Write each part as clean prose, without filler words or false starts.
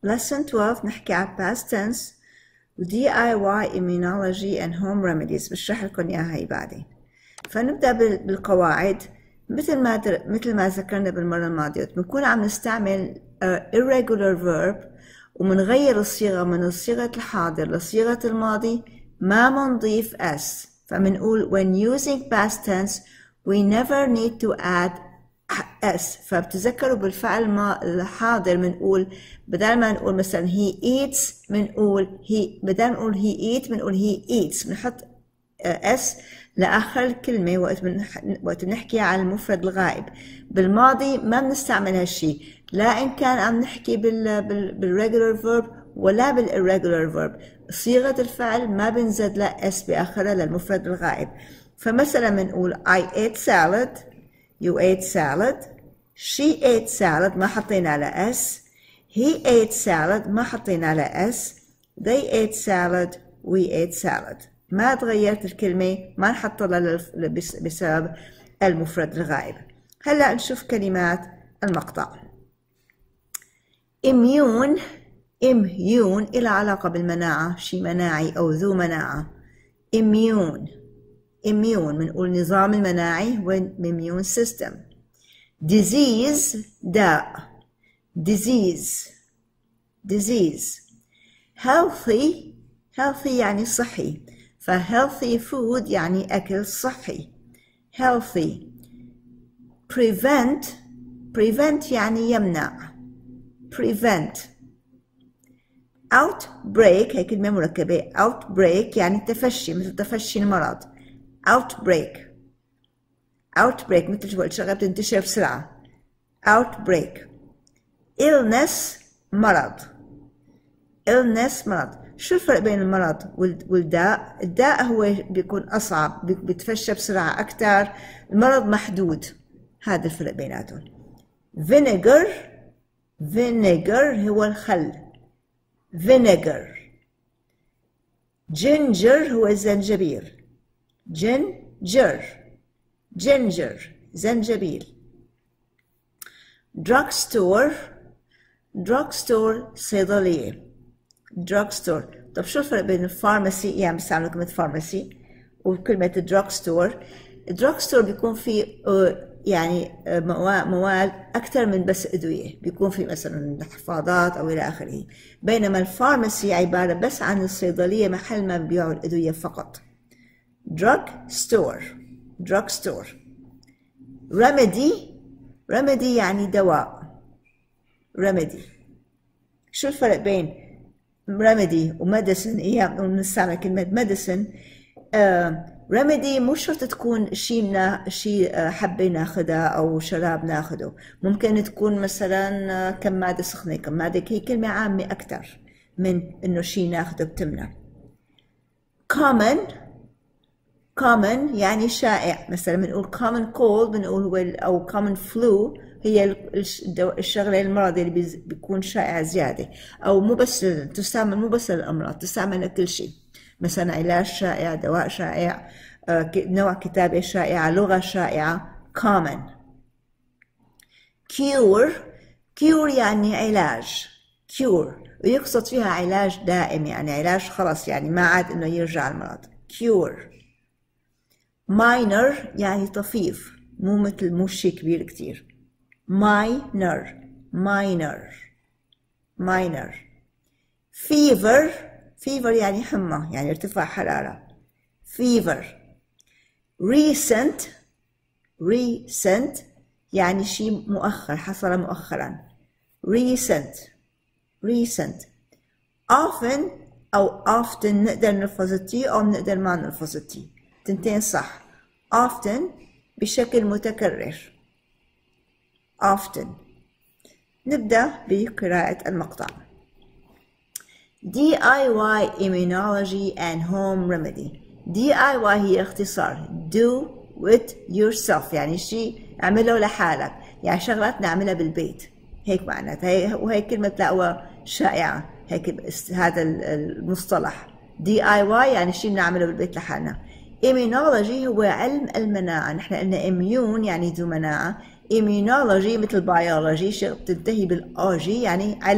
lesson 12 نحكي على past tense و DIY immunology and home remedies. بشرح لكم اياها هي بعدين. فنبدأ بالقواعد. مثل ما ذكرنا بالمرة الماضية، بنكون عم نستعمل irregular verb ومنغير الصيغة من صيغة الحاضر لصيغة الماضي، ما منضيف s. فمنقول when using past tense we never need to add s. فبتذكروا بالفعل الحاضر منقول بدل ما نقول مثلا he eats منقول بدل ما نقول he eat منقول he eats، بنحط s لآخر الكلمة وقت بنحكي على المفرد الغائب. بالماضي ما بنستعمل هالشي، لا إن كان عم نحكي بالregular verb ولا بالirregular verb. صيغة الفعل ما بنزد لا s بآخرها للمفرد الغائب. فمثلا بنقول I ate salad، you ate salad، she ate salad ما حطينا لها s، he ate salad ما حطينا لها s، they ate salad we ate salad. ما تغيرت الكلمة، ما نحط لها بسبب المفرد الغائب. هلا نشوف كلمات المقطع. immune إلى علاقة بالمناعة، شي مناعي أو ذو مناعة. immune بنقول نظام المناعي هو immune system. disease داء، disease. healthy يعني صحي، فhealthy food يعني أكل صحي. healthy. prevent يعني يمنع. prevent. outbreak هي كلمة مركبة. outbreak يعني تفشي، مثل تفشي المرض. outbreak مثل شغلة بتنتشر بسرعة. outbreak. illness مرض. شو الفرق بين المرض والداء؟ الداء هو بيكون أصعب، بيتفشى بسرعة أكتر، المرض محدود. هذا الفرق بيناتهم. vinegar هو الخل. vinegar. ginger هو الزنجبيل. ginger زنجبيل. drugstore صيدلية. drugstore. طب شو الفرق بين الفارماسي، يعني بستعملوا كلمة فارماسي، وكلمة drugstore بيكون في يعني مواد أكثر من بس أدوية، بيكون في مثلا حفاضات أو إلى آخره. بينما الفارماسي عبارة بس عن الصيدلية، محل ما بيبيعوا الأدوية فقط. drugstore. remedy يعني دواء. remedy. شو الفرق بين remedy وميديسن؟ بنستعمل كلمة ميديسن. remedy مو شرط تكون شيء حبة ناخدها أو شراب ناخده، ممكن تكون مثلا كمادة سخنة، كمادة، هي كلمة عامة أكتر من إنه شيء ناخده بتمنع. common يعني شائع، مثلا بنقول common cold بنقول أو common flu هي الشغلة المرض اللي بيكون شائع زيادة، أو مو بس تستعمل مو بس للأمراض، تستعمل لكل شيء، مثلا علاج شائع، دواء شائع، نوع كتابة شائعة، لغة شائعة. common. cure يعني علاج. ويقصد فيها علاج دائم، يعني علاج خلص، يعني ما عاد إنه يرجع المرض. cure. minor يعني طفيف، مو شيء كبير كتير. minor. fever يعني حمى، يعني ارتفاع حرارة. fever. recent يعني شيء مؤخر، حصل مؤخرا. recent. often أو often نقدر نلفظ التي أو نقدر ما نلفظ التي، تنتين صح. often بشكل متكرر. often. نبدأ بقراءة المقطع. DIY immunology and home remedy. DIY هي اختصار do it yourself، يعني شيء اعمله لحالك، يعني شغلات نعملها بالبيت، هيك معناتها. وهي كلمة تلاقوها شائعة هيك هذا المصطلح. DIY يعني شيء بنعمله بالبيت لحالنا. immunology هو علم المناعة، نحن قلنا immune يعني ذو مناعة، immunology مثل biology بتنتهي بالأوجي، يعني علم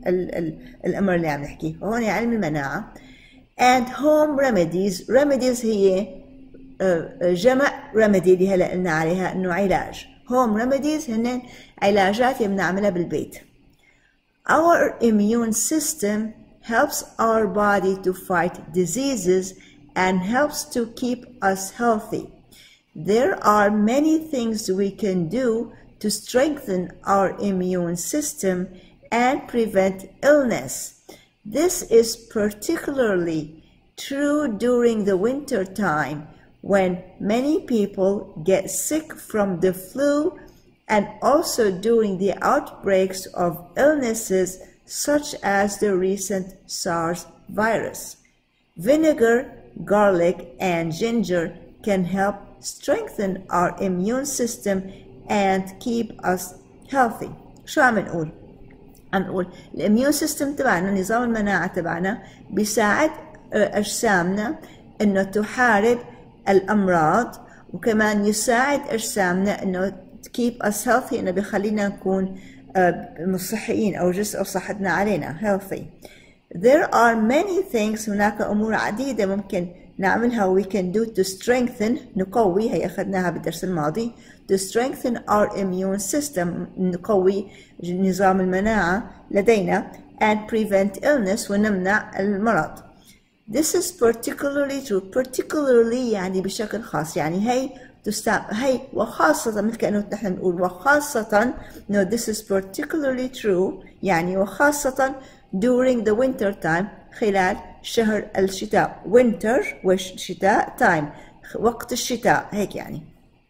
الأمر اللي عم نحكيه. هون علم المناعة. and home remedies هي جمع remedy اللي هلا قلنا عليها إنه علاج. home remedies هن علاجات اللي بنعملها بالبيت. Our immune system helps our body to fight diseases and helps to keep us healthy. There are many things we can do to strengthen our immune system and prevent illness. This is particularly true during the winter time when many people get sick from the flu and also during the outbreaks of illnesses such as the recent SARS virus. Vinegar, garlic, and ginger can help strengthen our immune system and keep us healthy. شو عم نقول؟ عم نقول الاميون سيستم تبعنا، نظام المناعة تبعنا بيساعد أجسامنا إنه تحارب الأمراض، وكمان يساعد أجسامنا إنه keep us healthy، إنه بيخلينا نكون صحيين أو أو صحتنا علينا healthy. There are many things، هناك أمور عديدة ممكن نعملها we can do to strengthen، نقوي، هي أخذناها بالدرس الماضي، to strengthen our immune system، نقوي نظام المناعة لدينا and prevent illness، ونمنع المرض. This is particularly true. particularly يعني بشكل خاص، يعني هي وخاصة، مثل كأنه نحن نقول وخاصة. no, this is particularly true يعني وخاصة during the winter time، خلال شهر الشتاء. winter والشتاء time وقت الشتاء، هيك يعني.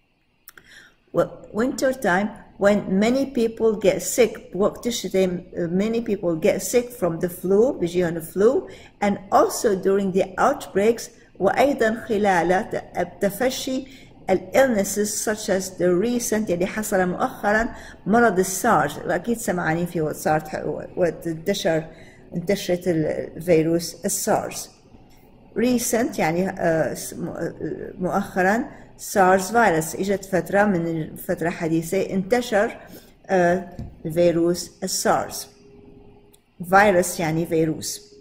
winter time when many people get sick، وقت الشتاء many people get sick from the flu، بيجيهم flu and also during the outbreaks، وأيضا خلال تفشي illnesses such as the recent اللي حصل مؤخرا مرض السارس، وأكيد سمعانين فيه انتشرت الفيروس السارس. recent يعني مؤخرا SARS فيروس، اجت فترة من فترة حديثة انتشر الفيروس السارس. فيروس يعني فيروس،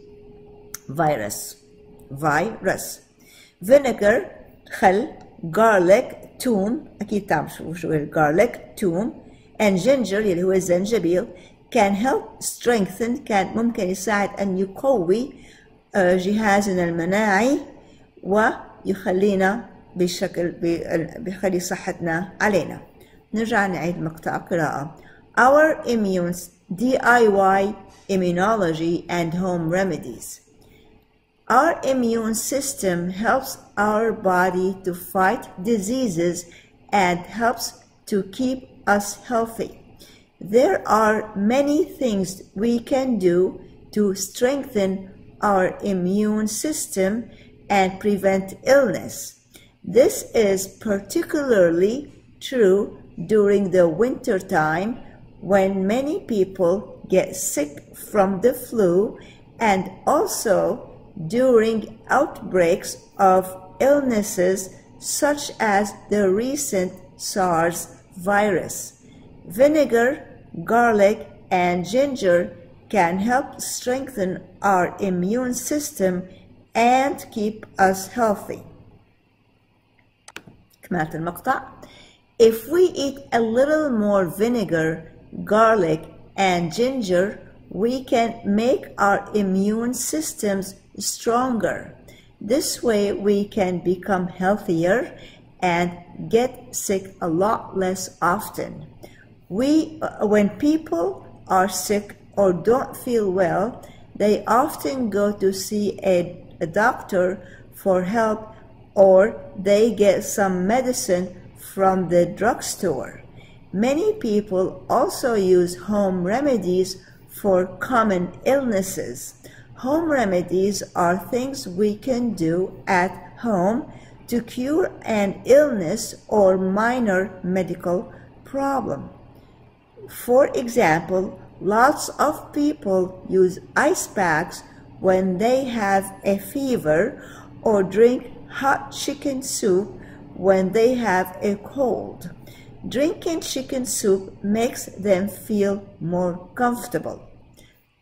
فيروس. vinegar خل، garlic توم، أكيد تعرفوا شو الgarlic توم، and ginger اللي هو الزنجبيل can help strengthen، كان ممكن يساعد أن يقوي جهازنا المناعي ويخلينا بيخلي صحتنا علينا. نرجع نعيد مقطع قراءة. Our immune DIY immunology and home remedies. Our immune system helps our body to fight diseases and helps to keep us healthy. There are many things we can do to strengthen our immune system and prevent illness. This is particularly true during the winter time when many people get sick from the flu and also during outbreaks of illnesses such as the recent SARS virus. Vinegar, garlic, and ginger can help strengthen our immune system and keep us healthy. كمالة المقطع. If we eat a little more vinegar, garlic, and ginger, we can make our immune systems stronger. This way we can become healthier and get sick a lot less often. When people are sick or don't feel well, they often go to see a doctor for help, or they get some medicine from the drugstore. Many people also use home remedies for common illnesses. Home remedies are things we can do at home to cure an illness or minor medical problem. For example, lots of people use ice packs when they have a fever, or drink hot chicken soup when they have a cold. Drinking chicken soup makes them feel more comfortable.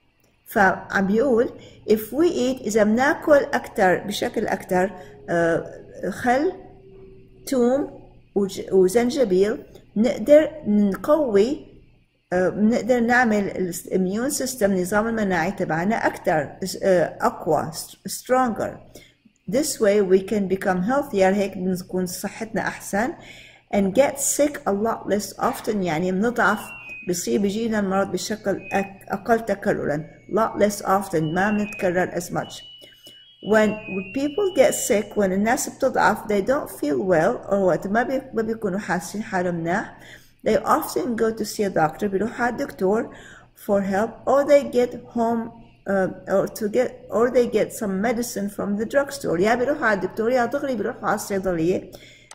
فعم بيقول if we eat إذا بناكل أكتر بشكل أكتر خل توم وزنجبيل نقدر نقوي بنقدر نعمل الاميون سيستم النظام المناعي تبعنا أكتر أقوى stronger. This way we can become healthier هيك بنكون صحتنا أحسن and get sick a lot less often يعني بنضعف بيجينا المرض بشكل أقل تكررا lot less often ما بنتكرر as much. When people get sick when الناس بتضعف they don't feel well or وقت ما بيكونوا حاسين حالهم مناح they often go to see a doctor بيروحوا على الدكتور for help or they get home or they get some medicine from the drugstore يا بيروحوا على الدكتور يا دغري بيروحوا على الصيدلية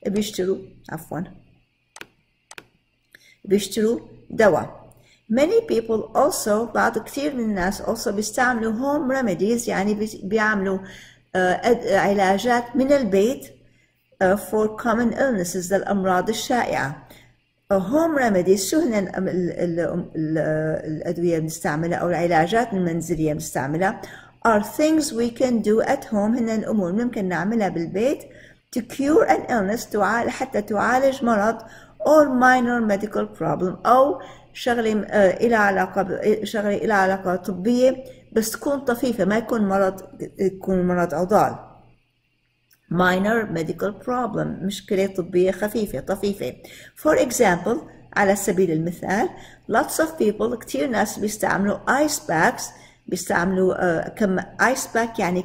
بيشتروا دواء. Many people also بعض كثير من الناس also بيستعملوا home remedies يعني بيعملوا علاجات من البيت for common illnesses للأمراض الشائعة. home remedies شو هن الأدوية بنستعملها أو العلاجات المنزلية بنستعملها are things we can do at home هن الأمور ممكن نعملها بالبيت to cure an illness حتى تعالج مرض or minor medical problem أو شغلة إلى علاقة طبية بس تكون طفيفة ما يكون مرض عضال. minor medical problem مشكلة طبية خفيفة طفيفة. For example على سبيل المثال lots of people كتير ناس بيستعملوا ice packs بيستعملوا ice pack يعني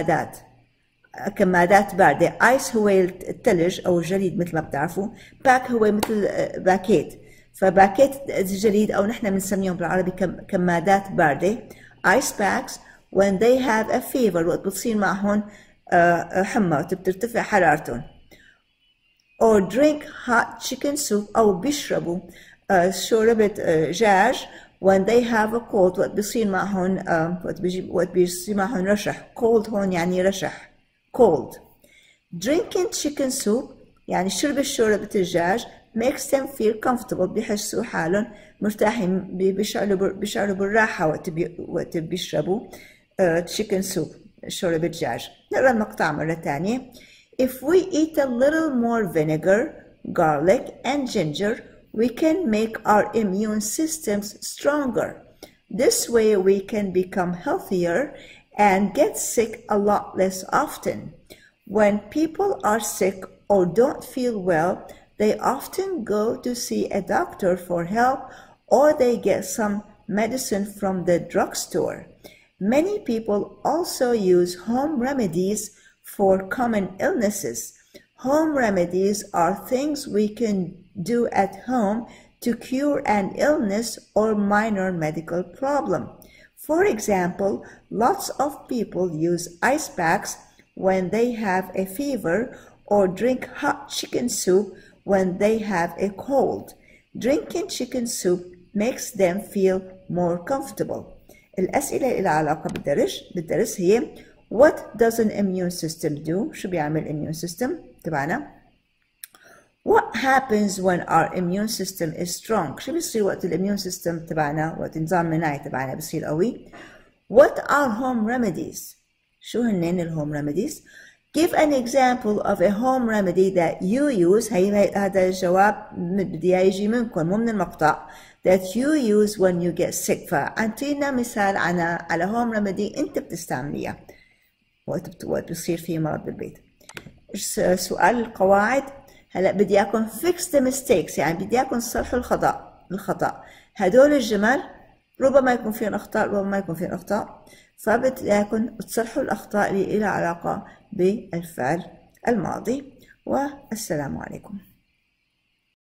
كمادات باردة. ice هو الثلج أو الجليد مثل ما بتعرفوا pack هو مثل باكيت فباكيت الجليد أو نحن بنسميهم بالعربي كمادات باردة ice packs when they have a fever وقت بتصير معهم حمى وقت بترتفع حرارتهم or drink hot chicken soup أو بيشربوا شوربة دجاج when they have a cold وقت بيصير معهم وقت بيصير معهم رشح cold هون يعني رشح cold. drinking chicken soup يعني شرب شوربة الدجاج makes them feel comfortable بيحسوا حالهم مرتاحين بيشعروا بالراحة وقت بيشربوا chicken soup شوربة دجاج. نقرأ المقطع مرة تانية. If we eat a little more vinegar, garlic and ginger, we can make our immune systems stronger. This way we can become healthier and get sick a lot less often. When people are sick or don't feel well, they often go to see a doctor for help or they get some medicine from the drugstore. Many people also use home remedies for common illnesses. Home remedies are things we can do at home to cure an illness or minor medical problem. For example, lots of people use ice packs when they have a fever or drink hot chicken soup when they have a cold. Drinking chicken soup makes them feel more comfortable. الأسئلة إلى علاقة بالدرس هي What does an immune system do؟ شو بيعمل immune system تبعنا؟ What happens when our immune system is strong؟ شو بيصير وقت الimmune system تبعنا وقت النظام المناعي تبعنا بيصير قوي؟ What are home remedies؟ شو هنن الهوم remedies؟ Give an example of a home remedy that you use. هذا الجواب بدي يجي منكم مو من المقطع. That you use when you get sick. فأعطينا مثال على home remedy أنت بتستعمليها وقت بيصير في مرض بالبيت. سؤال القواعد هلا بدي اياكم fix the mistakes يعني بدي اياكم تصلحوا الخطأ. هدول الجمل ربما يكون فيهم أخطاء ربما ما يكون فيهم أخطاء فبدي اياكم تصلحوا الأخطاء اللي لها علاقة بالفعل الماضي. والسلام عليكم.